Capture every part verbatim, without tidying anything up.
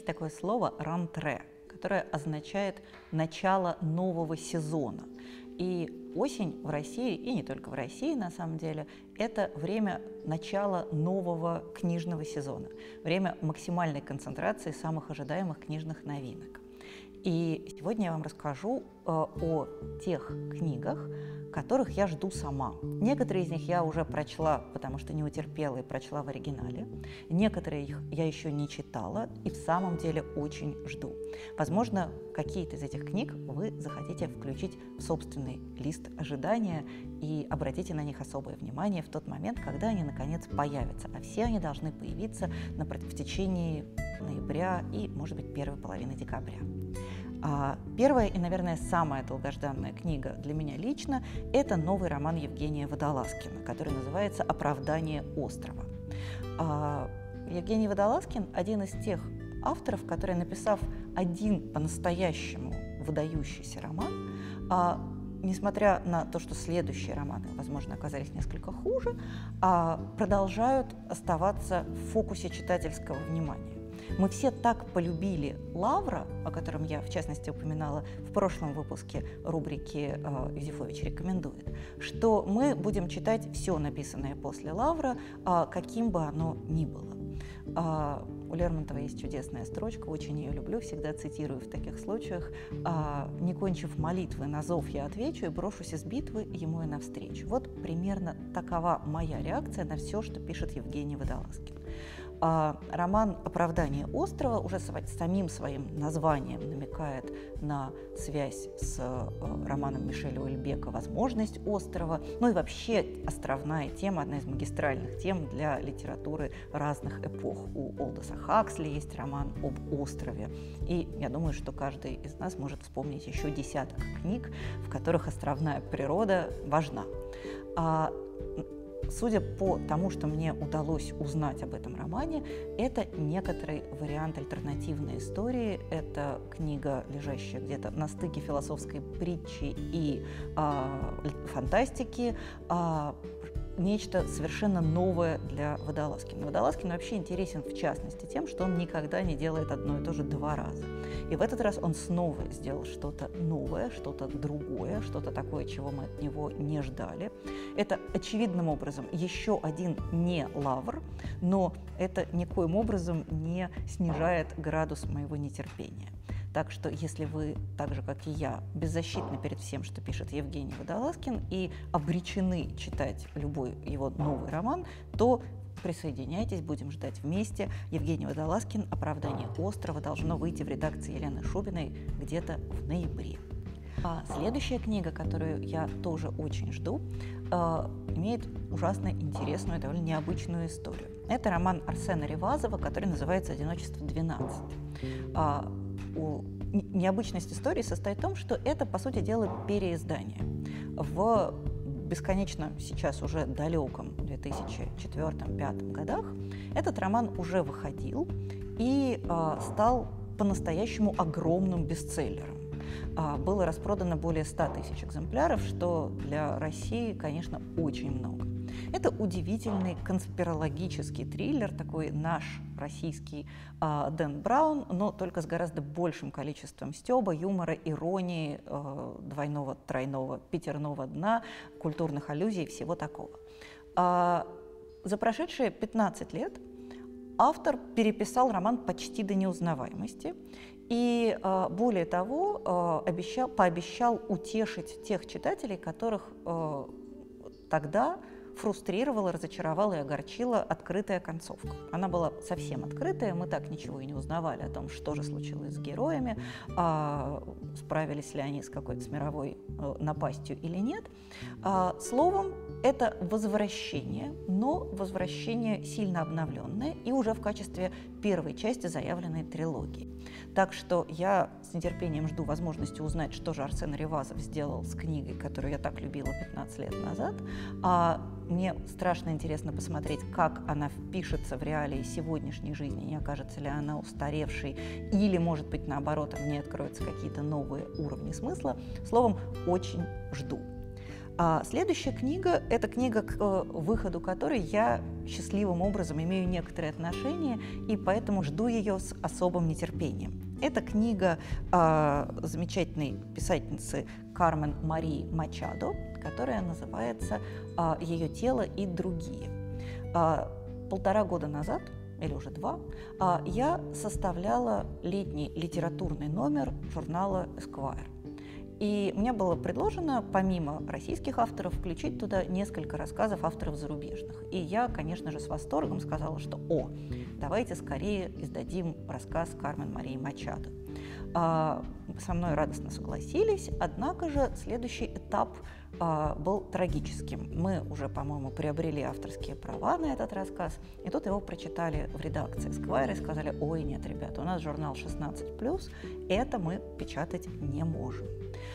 есть такое слово «рантре», которое означает «начало нового сезона». И осень в России, и не только в России на самом деле, это время начала нового книжного сезона, время максимальной концентрации самых ожидаемых книжных новинок. И сегодня я вам расскажу э, о тех книгах, которых я жду сама. Некоторые из них я уже прочла, потому что не утерпела и прочла в оригинале. Некоторые их я еще не читала и в самом деле очень жду. Возможно, какие-то из этих книг вы захотите включить в собственный лист ожидания и обратите на них особое внимание в тот момент, когда они наконец появятся. А все они должны появиться на, в течение ноября и, может быть, первой половины декабря. Первая и, наверное, самая долгожданная книга для меня лично – это новый роман Евгения Водолазкина, который называется «Оправдание острова». Евгений Водолазкин – один из тех авторов, который, написав один по-настоящему выдающийся роман, несмотря на то, что следующие романы, возможно, оказались несколько хуже, продолжают оставаться в фокусе читательского внимания. Мы все так полюбили Лавра, о котором я, в частности, упоминала в прошлом выпуске рубрики «Юзефович рекомендует», что мы будем читать все написанное после Лавра, каким бы оно ни было. У Лермонтова есть чудесная строчка, очень ее люблю, всегда цитирую в таких случаях. «Не кончив молитвы, на зов я отвечу и брошусь из битвы ему и навстречу». Вот примерно такова моя реакция на все, что пишет Евгений Водолазкин. Роман «Оправдание острова» уже самим своим названием намекает на связь с романом Мишеля Уэльбека «Возможность острова». Ну и вообще островная тема, одна из магистральных тем для литературы разных эпох. У Олдоса Хаксли есть роман об острове. И я думаю, что каждый из нас может вспомнить еще десяток книг, в которых островная природа важна. Судя по тому, что мне удалось узнать об этом романе, это некоторый вариант альтернативной истории. Это книга, лежащая где-то на стыке философской притчи и а, фантастики, а, нечто совершенно новое для Водолазкина. Водолазкин вообще интересен в частности тем, что он никогда не делает одно и то же два раза. И в этот раз он снова сделал что-то новое, что-то другое, что-то такое, чего мы от него не ждали. Это очевидным образом еще один не Лавр, но это никоим образом не снижает градус моего нетерпения. Так что, если вы, так же, как и я, беззащитны перед всем, что пишет Евгений Водолазкин, и обречены читать любой его новый роман, то присоединяйтесь, будем ждать вместе. Евгений Водолазкин «Оправдание острова» должно выйти в редакции Елены Шубиной где-то в ноябре. А следующая книга, которую я тоже очень жду, э, имеет ужасно интересную, довольно необычную историю. Это роман Арсена Ревазова, который называется «Одиночество двенадцать». А, у, необычность истории состоит в том, что это, по сути дела, переиздание. В бесконечно сейчас уже далеком две тысячи четвёртом — две тысячи пятом годах этот роман уже выходил и а, стал по-настоящему огромным бестселлером. А, было распродано более ста тысяч экземпляров, что для России, конечно, очень много. Это удивительный конспирологический триллер, такой наш российский э, Дэн Браун, но только с гораздо большим количеством стёба, юмора, иронии, э, двойного, тройного, пятерного дна, культурных аллюзий и всего такого. А, за прошедшие пятнадцать лет автор переписал роман почти до неузнаваемости и, э, более того, э, обещал, пообещал утешить тех читателей, которых э, тогда фрустрировала, разочаровала и огорчила открытая концовка. Она была совсем открытая, мы так ничего и не узнавали о том, что же случилось с героями, а, справились ли они с какой-то с мировой а, напастью или нет. А, словом, это возвращение, но возвращение сильно обновленное и уже в качестве первой части заявленной трилогии. Так что я с нетерпением жду возможности узнать, что же Арсен Ревазов сделал с книгой, которую я так любила пятнадцать лет назад. А мне страшно интересно посмотреть, как она впишется в реалии сегодняшней жизни, не окажется ли она устаревшей, или, может быть, наоборот, в ней откроются какие-то новые уровни смысла. Словом, очень жду. А следующая книга – это книга, к выходу которой я счастливым образом имею некоторые отношения, и поэтому жду ее с особым нетерпением. Это книга э, замечательной писательницы Кармен Марии Мачадо, которая называется э, «Ее тело и другие». Э, полтора года назад, или уже два, э, я составляла летний литературный номер журнала Esquire. И мне было предложено, помимо российских авторов, включить туда несколько рассказов авторов зарубежных. И я, конечно же, с восторгом сказала, что «О, давайте скорее издадим рассказ Кармен Марии Мачадо». А, со мной радостно согласились, однако же следующий этап а, был трагическим. Мы уже, по-моему, приобрели авторские права на этот рассказ, и тут его прочитали в редакции Esquire и сказали: «Ой, нет, ребята, у нас журнал шестнадцать плюс, это мы печатать не можем».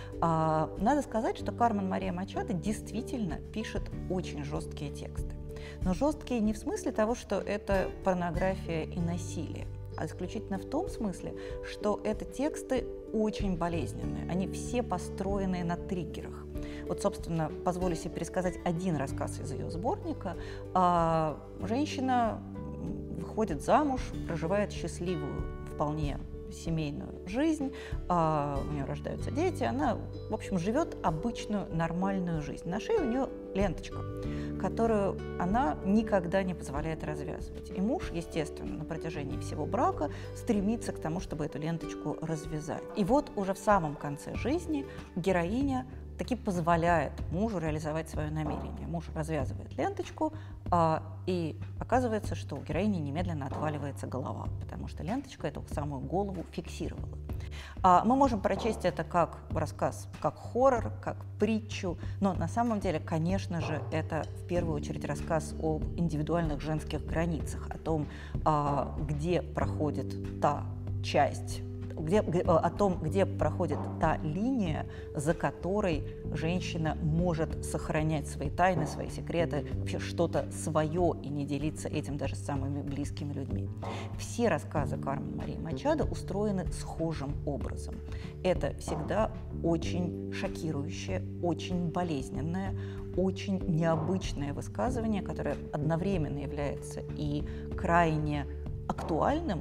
А, надо сказать, что Кармен Мария Мачадо действительно пишет очень жесткие тексты. Но жесткие не в смысле того, что это порнография и насилие, а исключительно в том смысле, что это тексты очень болезненные. Они все построены на триггерах. Вот, собственно, позволю себе пересказать один рассказ из ее сборника. А, женщина выходит замуж, проживает счастливую, вполне семейную жизнь, а, у нее рождаются дети, она, в общем, живет обычную нормальную жизнь. На шее у нее ленточка, которую она никогда не позволяет развязывать. И муж, естественно, на протяжении всего брака стремится к тому, чтобы эту ленточку развязать. И вот уже в самом конце жизни героиня таки позволяет мужу реализовать свое намерение. Муж развязывает ленточку, а, и оказывается, что у героини немедленно отваливается голова, потому что ленточка эту самую голову фиксировала. А, мы можем прочесть это как рассказ, как хоррор, как притчу, но на самом деле, конечно же, это в первую очередь рассказ об индивидуальных женских границах, о том, а, где проходит та часть, Где, о том, где проходит та линия, за которой женщина может сохранять свои тайны, свои секреты, вообще что-то свое и не делиться этим даже с самыми близкими людьми. Все рассказы Кармен Марии Мачадо устроены схожим образом. Это всегда очень шокирующее, очень болезненное, очень необычное высказывание, которое одновременно является и крайне актуальным,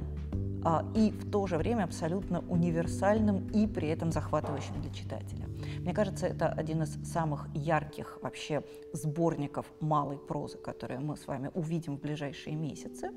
и в то же время абсолютно универсальным и при этом захватывающим для читателя. Мне кажется, это один из самых ярких вообще сборников малой прозы, которые мы с вами увидим в ближайшие месяцы.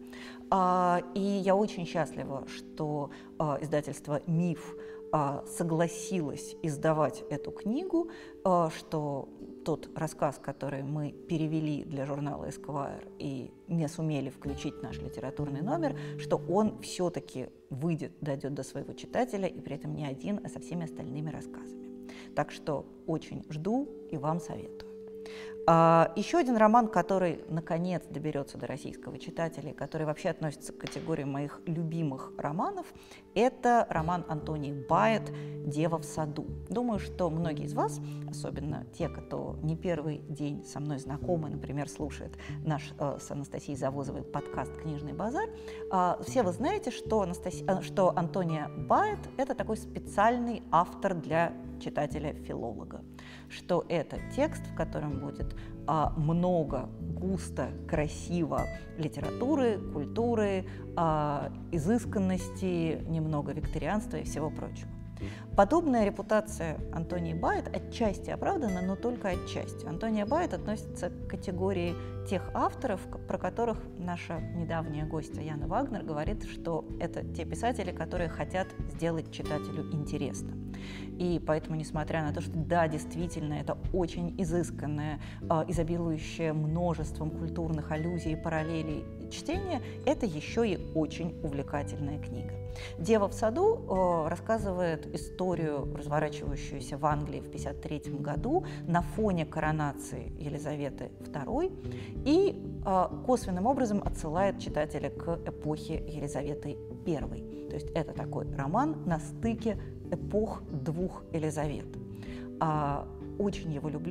И я очень счастлива, что издательство «Миф» согласилось издавать эту книгу, что тот рассказ, который мы перевели для журнала Esquire и не сумели включить в наш литературный номер, что он все-таки выйдет, дойдет до своего читателя, и при этом не один, а со всеми остальными рассказами. Так что очень жду и вам советую. А, еще один роман, который наконец доберется до российского читателя, который вообще относится к категории моих любимых романов, это роман Антонии Байет «Дева в саду». Думаю, что многие из вас, особенно те, кто не первый день со мной знакомы, например, слушает наш э, с Анастасией Завозовой подкаст «Книжный базар», э, все вы знаете, что, Анастаси... что Антония Байет – это такой специальный автор для читателя-филолога, что это текст, в котором будет а, много, густо, красиво литературы, культуры, а, изысканности, немного викторианства и всего прочего. Подобная репутация Антонии Байет отчасти оправдана, но только отчасти. Антония Байет относится к категории тех авторов, про которых наша недавняя гостья Яна Вагнер говорит, что это те писатели, которые хотят сделать читателю интересно. И поэтому, несмотря на то, что да, действительно, это очень изысканное, изобилующее множеством культурных аллюзий и параллелей чтение, это еще и очень увлекательная книга. «Дева в саду» э, рассказывает историю, разворачивающуюся в Англии в тысяча девятьсот пятьдесят третьем году на фоне коронации Елизаветы второй и э, косвенным образом отсылает читателя к эпохе Елизаветы первой. То есть это такой роман на стыке эпох двух Елизавет. А, очень его люблю.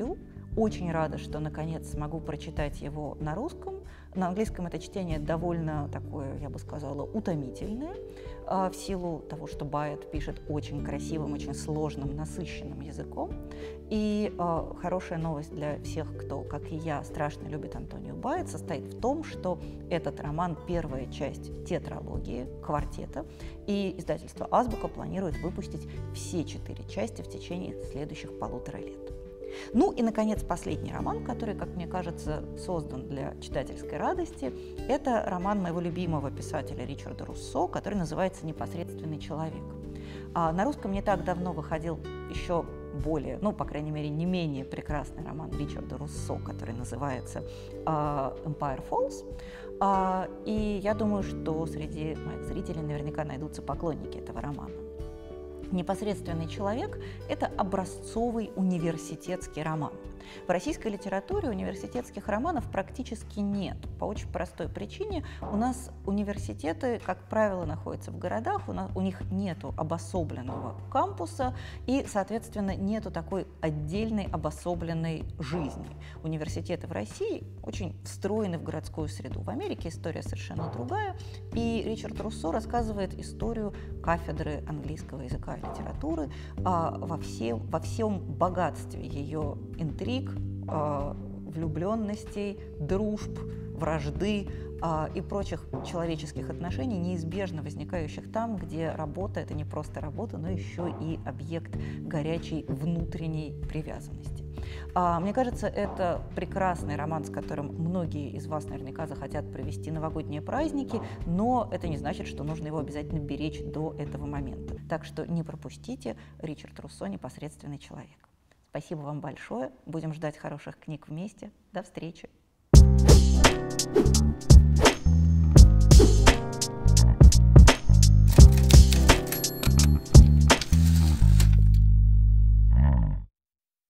Очень рада, что наконец смогу прочитать его на русском. На английском это чтение довольно такое, я бы сказала, утомительное, в силу того, что Байет пишет очень красивым, очень сложным, насыщенным языком. И э, хорошая новость для всех, кто, как и я, страшно любит Антонио Байет, состоит в том, что этот роман – первая часть тетралогии, квартета, и издательство «Азбука» планирует выпустить все четыре части в течение следующих полутора лет. Ну и, наконец, последний роман, который, как мне кажется, создан для читательской радости, это роман моего любимого писателя Ричарда Руссо, который называется «Непосредственный человек». А на русском не так давно выходил еще более, ну, по крайней мере, не менее прекрасный роман Ричарда Руссо, который называется «Empire Falls». И я думаю, что среди моих зрителей наверняка найдутся поклонники этого романа. «Непосредственный человек» – это образцовый университетский роман. В российской литературе университетских романов практически нет. По очень простой причине у нас университеты, как правило, находятся в городах, у, нас, у них нет обособленного кампуса и, соответственно, нет такой отдельной обособленной жизни. Университеты в России очень встроены в городскую среду. В Америке история совершенно другая, и Ричард Руссо рассказывает историю кафедры английского языка и литературы а, во, всем, во всем богатстве ее интриг, влюбленностей, дружб, вражды а, и прочих человеческих отношений, неизбежно возникающих там, где работа – это не просто работа, но еще и объект горячей внутренней привязанности. А, мне кажется, это прекрасный роман, с которым многие из вас наверняка захотят провести новогодние праздники, но это не значит, что нужно его обязательно беречь до этого момента. Так что не пропустите Ричард Руссо «Непосредственный человек». Спасибо вам большое. Будем ждать хороших книг вместе. До встречи.